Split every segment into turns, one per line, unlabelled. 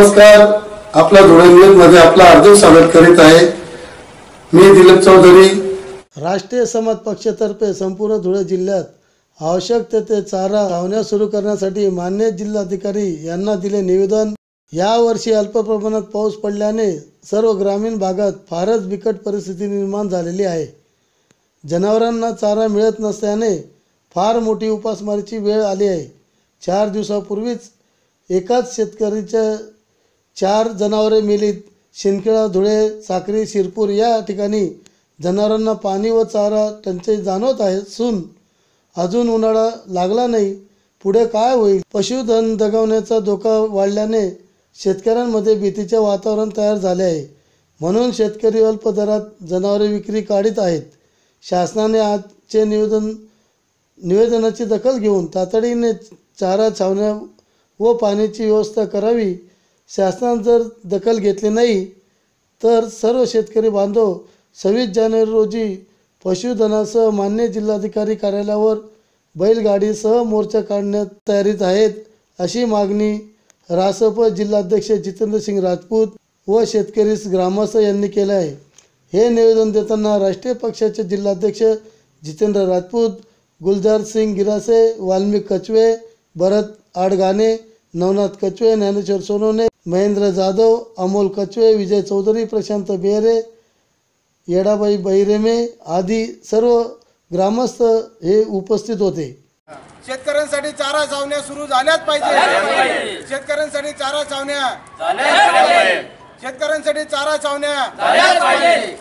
नमस्कार, आपला धुळे न्यूज मध्ये आपला हार्दिक स्वागत करीत आहे। मी दिलीप चौधरी।
राष्ट्रीय समाज पक्षातर्फे संपूर्ण धुळे जिल्ह्यात आवश्यक ते चारा छावण्या सुरू करण्यासाठी माननीय जिल्हाधिकारी यांना दिले निवेदन। यावर्षी अल्प प्रमाणात पाऊस पडल्याने सर्व ग्रामीण भागात फारच बिकट परिस्थिती निर्माण झालेली आहे। जनावरांना चारा मिळत नसल्याने फार मोठी उपासमारीची वेळ आली आहे। 4 दिवसापूर्वीच एकाच शेतकऱ्याच्या 4 जनावरे मेलीत। शिंदखेडा, धुळे, साक्री, शिरपूर या ठिकाणी जनावरांना पाणी व चारा टंचाई जाणवत आहे। अजून उन्हाळा लागला नाही, पुढे काय होईल? पशुधन दगावण्याचा धोका वाढल्याने शेतकऱ्यांमध्ये भीतीचे वातावरण तयार झाले आहे। म्हणून शेतकरी अल्प दरात जनावरे विक्री काढीत आहेत। शासनाने आजचे निवेदनाची दखल घेऊन तातडीने चारा छावण्या व पाण्याची व्यवस्था करावी। शासनाने जर दखल घेतली नाही तर सर्व शेतकरी बांधव 26 जानेवारी रोजी पशुधनासह माननीय जिल्हाधिकारी कार्यालयावर बैलगाडीसह मोर्चा काढण्यात तयारीत आहेत, अशी मागणी रासप जिल्हाध्यक्ष जितेंद्र सिंग राजपूत व शेतकरी ग्रामस्थ यांनी केले आहे। हे निवेदन देताना राष्ट्रीय पक्षाचे जिल्हाध्यक्ष जितेंद्र राजपूत, गुलजार सिंग गिरासे, वाल्मिक कचवे, भरत आडगाणे, नवनाथ कचवे, ज्ञानेश्वर सोनवणे, महेंद्र जाधव, अमोल कचवे, विजय चौधरी, प्रशांत बेहरे, येडाबाई बहिरेमे आदी सर्व ग्रामस्थ हे उपस्थित होते।
शेतकऱ्यांसाठी चारा छावण्या सुरू झाल्याच पाहिजे। शेतकऱ्यांसाठी चारा छावण्या झाल्याच पाहिजे। शेतकऱ्यांसाठी चारा छावण्या झाल्याच पाहिजे।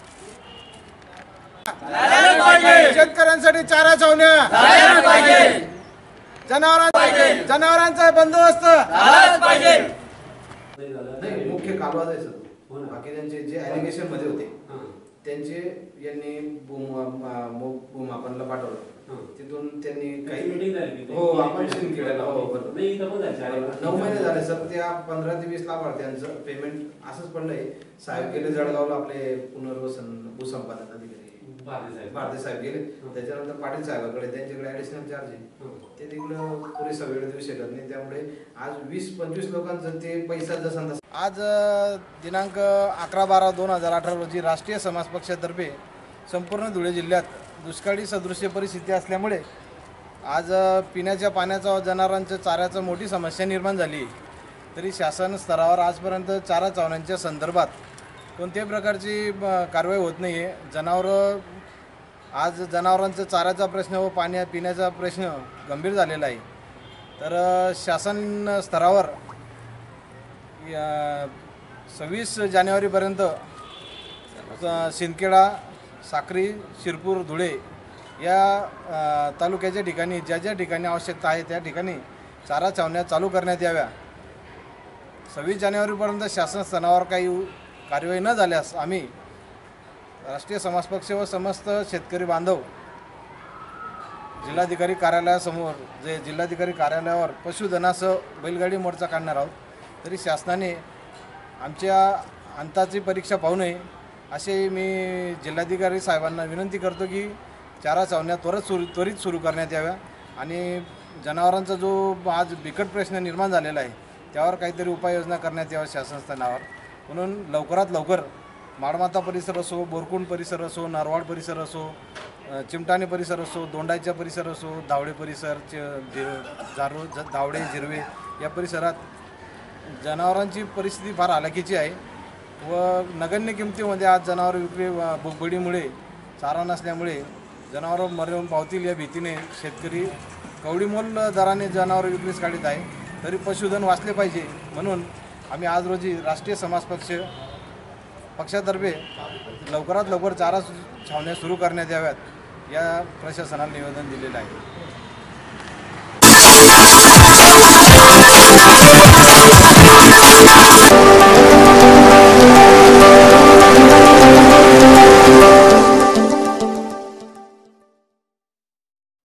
शेतकऱ्यांसाठी चारा छावण्या झाल्याच पाहिजे। जनावरांचा बंदोबस्त झालाच पाहिजे।
मुख्य कालवा आहे सर, बाकी त्यांचे जे ॲलिगेशन मध्ये होते त्यांचे यांनी भूमापनला पाठवलं। तिथून त्यांनी काही मीटिंग झाली। हो, आपण शिंदखेड्याला हो बरोबर 9 महिने झाले सर। त्या 15 ते 20 लाभार्थ्यांचं पेमेंट असंच पडलंय। साहेब गेले जळगावला, आपले पुनर्वसन भूसंपादन अधिकारी भारती साहेब गेले, त्याच्यानंतर पाटील साहेबांकडे, त्यांच्याकडे ॲडिशनल चार्ज आहे, ते तिकडं पुरेसा वेळ देऊ शकत नाही। त्यामुळे आज 20-25 लोकांचं ते पैसा जसा
आज दिनांक 11/12/2018 रोजी राष्ट्रीय समाज पक्षातर्फे संपूर्ण धुळे जिल्ह्यात दुष्काळी सदृश्य परिस्थिती असल्यामुळे आज पिण्याच्या पाण्याचा, जनावरांच्या चाऱ्याचा मोठी समस्या निर्माण झाली। तरी शासन स्तरावर आजपर्यंत चारा छावण्यांच्या संदर्भात कोणत्याही प्रकारची कारवाई होत नाही आहे। आज जनावरांचा चाऱ्याचा प्रश्न व पिण्याचा प्रश्न गंभीर झालेला आहे। तर शासन स्तरावर 26 जानेवारीपर्यंत शिंदखेडा, साक्री, शिरपूर, धुळे या तालुक्याच्या ठिकाणी ज्या ठिकाणी आवश्यकता आहे त्या ठिकाणी चारा छावण्या चालू करण्यात याव्या। 26 जानेवारीपर्यंत शासन स्तरावर काही कार्यवाही न झाल्यास आम्ही राष्ट्रीय समाज पक्ष व समस्त शेतकरी बांधव जिल्हाधिकारी कार्यालयासमोर जिल्हाधिकारी कार्यालयावर पशुधनासह बैलगाडी मोर्चा काढणार आहोत। तरी शासनाने आमच्या अंताची परीक्षा पाहू नये असे मी जिल्हाधिकारी साहेबांना विनंती करतो की चारा छावण्या त्वरित सुरू करण्यात याव्या आणि जनावरांचा जो आज बिकट प्रश्न निर्माण झालेला आहे त्यावर काहीतरी उपाययोजना करण्यात याव्या शासन स्तरावर। म्हणून लवकरात लवकर माडमाता परिसर असो, बोरकुंड परिसर असो, नारवाड परिसर असो, चिमटाणे परिसर असो, दोंडाईचा परिसर असो, धावडे परिसर, धावडे, जिरवे या परिसरात जनावरांची परिस्थिती फार हालाकीची आहे व नगण्य किमतीमध्ये आज जनावर विक्री भूकबडीमुळे, चारा नसल्यामुळे जनावरं मरून पावतील या भीतीने शेतकरी कवडीमोल दराने जनावर विक्रीस काढीत आहे। तरी पशुधन वाचले पाहिजे म्हणून आम्ही आज रोजी राष्ट्रीय समाज पक्षातर्फे लवकरात लवकर चारा छावण्या सुरू करण्यात याव्यात या प्रशासनाला निवेदन दिलेलं आहे।